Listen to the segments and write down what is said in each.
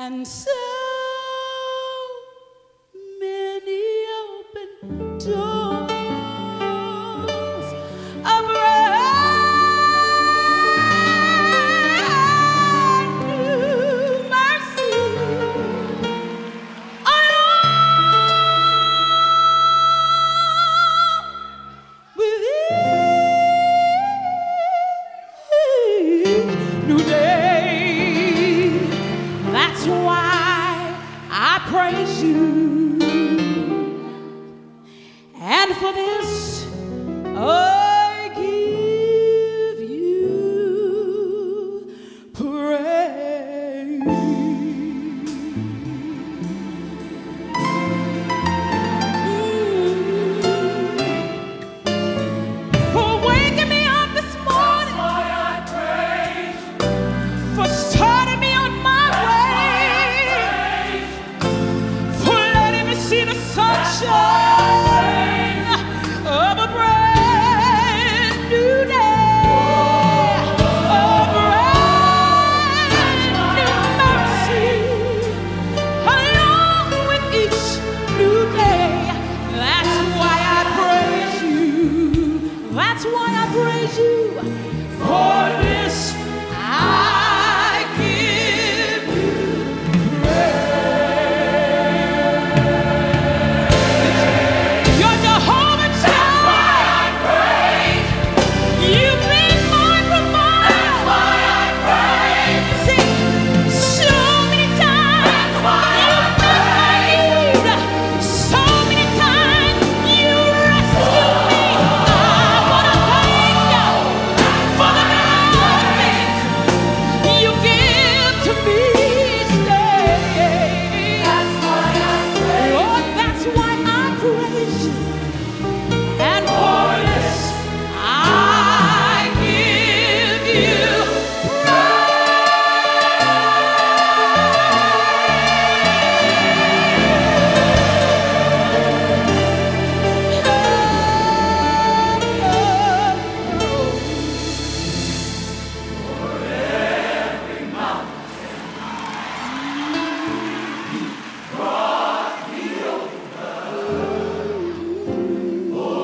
and so many open doors. A brand new mercy along with each new day. That's why I praise you, and for this I give you praise. For waking me up this morning, that's why I praise you. For starting me on my way, for letting me see the sunshine of a brand new day, a brand new mercy along with each new day. That's why I praise you. That's why I praise you. For this I give you praise. You're Jehovah Jireh. You've been my provider. That's why I praise. See, so many times you've met my need. So many times you rescued me. I wanna thank you for the blessings you give to me each day. That's why I praise. Lord, that's why I praise you. And for this I give you praise.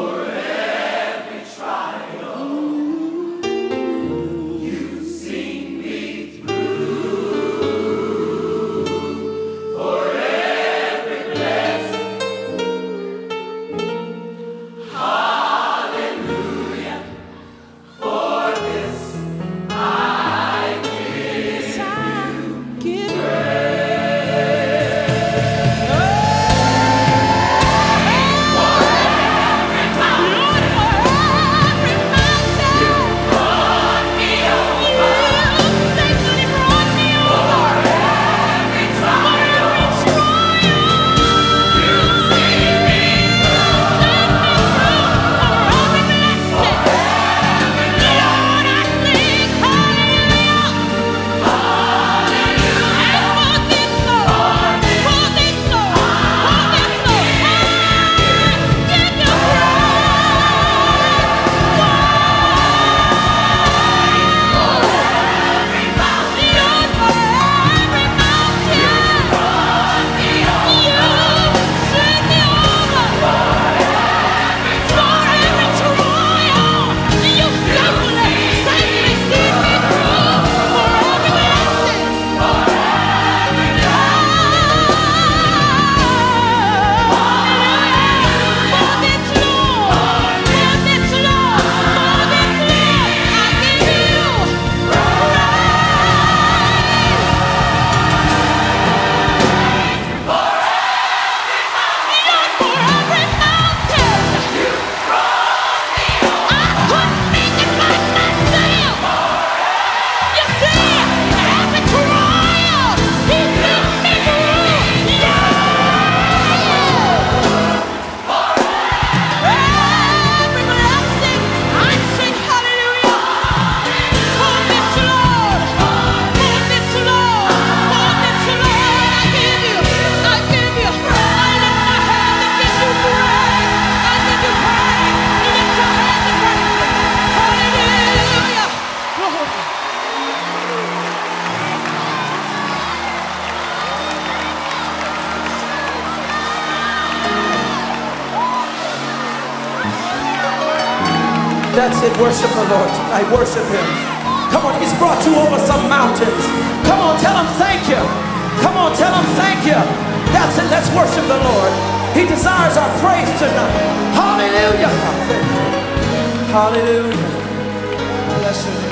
That's it. Worship the Lord tonight. Worship Him. Come on, He's brought you over some mountains. Come on, tell Him thank you. Come on, tell Him thank you. That's it. Let's worship the Lord. He desires our praise tonight. Hallelujah. Hallelujah. Bless your name.